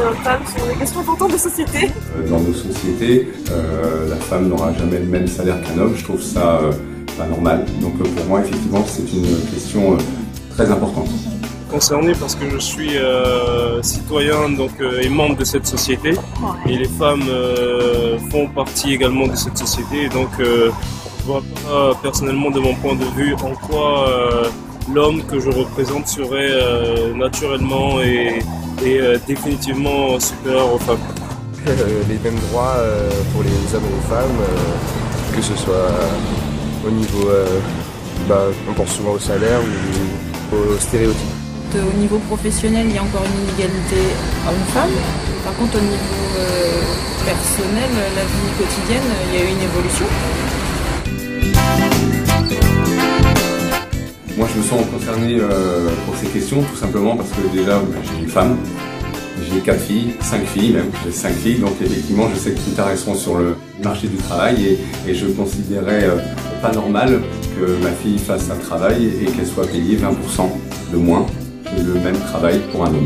femmes sont des questions importantes de société. Dans nos sociétés, la femme n'aura jamais le même salaire qu'un homme. Je trouve ça pas normal. Donc pour moi, effectivement, c'est une question très importante. Concerné parce que je suis citoyen et membre de cette société, et les femmes font partie également de cette société. Et donc je vois pas personnellement, de mon point de vue, en quoi l'homme que je représente serait naturellement et définitivement supérieur aux femmes. Les mêmes droits pour les hommes et les femmes, que ce soit au niveau, on pense souvent au salaire ou aux stéréotypes. Au niveau professionnel, il y a encore une inégalité homme-femme. Par contre, au niveau personnel, la vie quotidienne, il y a eu une évolution. Moi, je me sens concerné pour ces questions, tout simplement parce que déjà, j'ai une femme, j'ai 4 filles, 5 filles même, j'ai 5 filles, donc effectivement, je sais que plus tard, elles seront sur le marché du travail et je considérais pas normal que ma fille fasse un travail et qu'elle soit payée 20% de moins que le même travail pour un homme.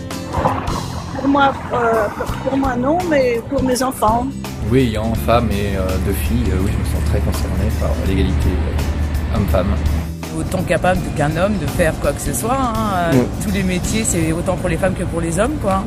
Pour moi non, mais pour mes enfants. Oui, ayant femme et 2 filles, oui, je me sens très concerné par l'égalité homme-femme. Autant capable qu'un homme de faire quoi que ce soit. Tous les métiers, c'est autant pour les femmes que pour les hommes, quoi.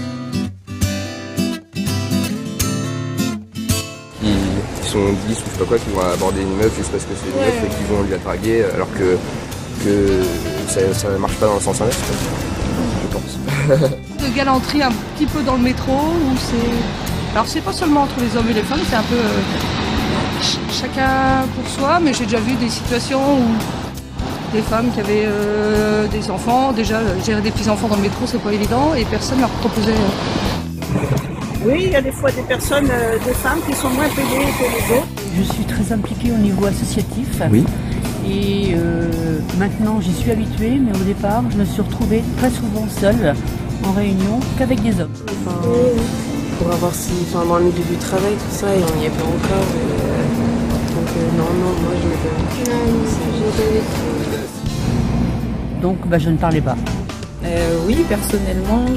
Ils sont 10 ou je sais pas quoi, qui vont aborder une meuf juste parce que c'est une meuf et qui vont lui la draguer, alors que ça ne marche pas dans le sens inverse, je pense. De galanterie un petit peu dans le métro, où c'est... Alors c'est pas seulement entre les hommes et les femmes, c'est un peu chacun pour soi, mais j'ai déjà vu des situations où des femmes qui avaient des enfants, déjà gérer des petits-enfants dans le métro, c'est pas évident, et personne leur proposait... Oui, il y a des fois des personnes, des femmes qui sont moins payées que les autres. Je suis très impliquée au niveau associatif. Oui. Et maintenant, j'y suis habituée, mais au départ, je me suis retrouvée très souvent seule en réunion qu'avec des hommes. Pour avoir dans le milieu du travail, tout ça, et on n'y est pas encore. Donc non, moi je n'ai pas. Non, j'ai pas vécu. Donc je ne parlais pas. Oui, personnellement,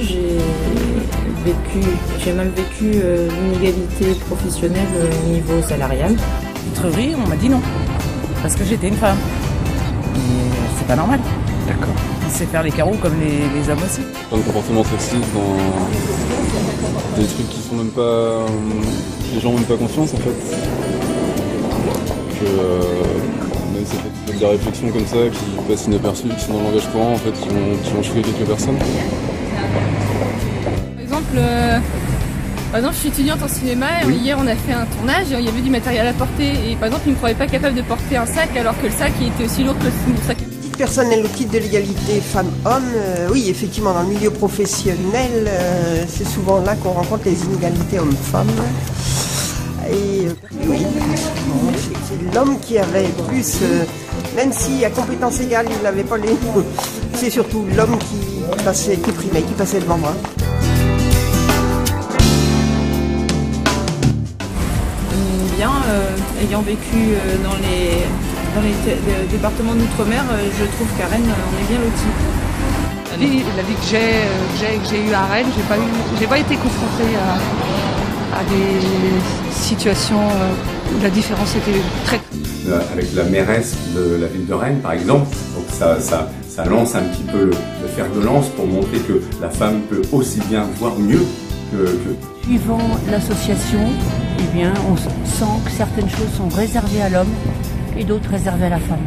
j'ai mal vécu l'inégalité professionnelle au niveau salarial. Vitrerie, on m'a dit non, parce que j'étais une femme. Mais c'est pas normal. D'accord. C'est faire les carreaux comme les hommes aussi. Dans le comportement toxique, dans des trucs qui sont même pas... les gens n'ont même pas confiance en fait. Même ça fait des réflexions comme ça qui passent inaperçues, qui sont dans le langage courant en fait, qui vont choquer quelques personnes. Par exemple, je suis étudiante en cinéma et hier on a fait un tournage et il y avait du matériel à porter et par exemple ils ne me croyaient pas capable de porter un sac alors que le sac il était aussi lourd que le sac. Personnel au titre de l'égalité femmes-hommes, oui, effectivement, dans le milieu professionnel, c'est souvent là qu'on rencontre les inégalités hommes-femmes. Et oui, c'est l'homme qui avait plus, même si à compétences égales, il n'avait pas les... C'est surtout l'homme qui primait, qui passait devant moi. Bien, ayant vécu dans les départements d'outre-mer, je trouve qu'à Rennes, on est bien lotis. La vie que j'ai eue à Rennes, j'ai pas été confrontée à des situations où la différence était très... Avec la mairesse de la ville de Rennes, par exemple, donc ça lance un petit peu le fer de lance pour montrer que la femme peut aussi bien voir mieux que... Suivant l'association, eh bien, on sent que certaines choses sont réservées à l'homme et d'autres réservées à la femme.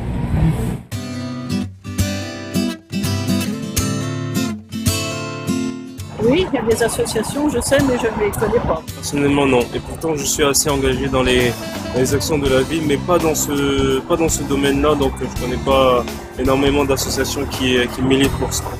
Oui, il y a des associations, je sais, mais je ne les connais pas. Personnellement, non. Et pourtant, je suis assez engagé dans les actions de la ville, mais pas dans ce domaine-là. Donc, je ne connais pas énormément d'associations qui militent pour ça.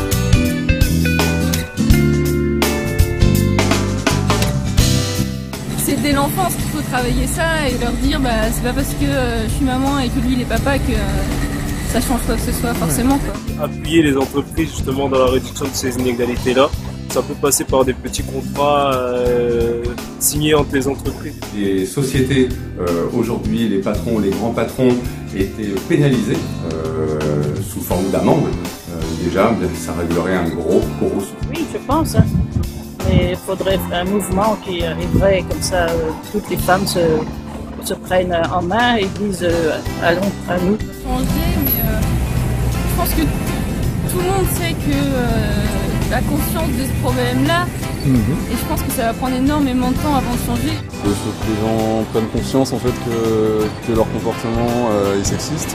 C'est dès l'enfance qu'il faut travailler ça et leur dire c'est pas parce que je suis maman et que lui il est papa que ça change quoi que ce soit forcément, quoi. Appuyer les entreprises justement dans la réduction de ces inégalités-là. Ça peut passer par des petits contrats signés entre les entreprises. Les sociétés, aujourd'hui, les patrons, les grands patrons étaient pénalisés sous forme d'amende. Déjà, ça réglerait un gros souci. Oui, je pense. Mais il faudrait un mouvement qui arriverait comme ça, toutes les femmes se prennent en main et disent allons à nous. Changer, mais je pense que tout le monde sait que la conscience de ce problème-là, et je pense que ça va prendre énormément de temps avant de changer. Il faut que les gens prennent conscience en fait que leur comportement est sexiste.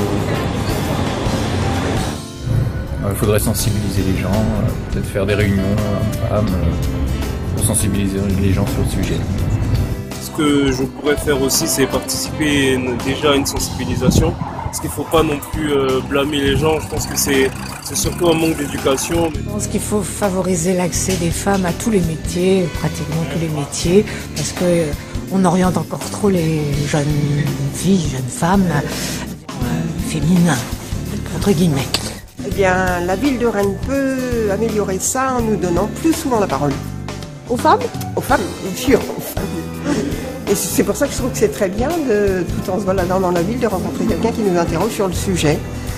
Il faudrait sensibiliser les gens, peut-être faire des réunions hommes-femmes pour sensibiliser les gens sur le sujet. Ce que je pourrais faire aussi, c'est participer déjà à une sensibilisation. Parce qu'il ne faut pas non plus blâmer les gens. Je pense que c'est surtout un manque d'éducation. Je pense qu'il faut favoriser l'accès des femmes à tous les métiers, pratiquement tous les métiers, parce qu'on oriente encore trop les jeunes filles, jeunes femmes féminines, entre guillemets. Eh bien, la ville de Rennes peut améliorer ça en nous donnant plus souvent la parole. Aux femmes? Aux femmes, bien sûr, aux femmes. Et c'est pour ça que je trouve que c'est très bien, tout en se baladant dans la ville, de rencontrer quelqu'un qui nous interroge sur le sujet.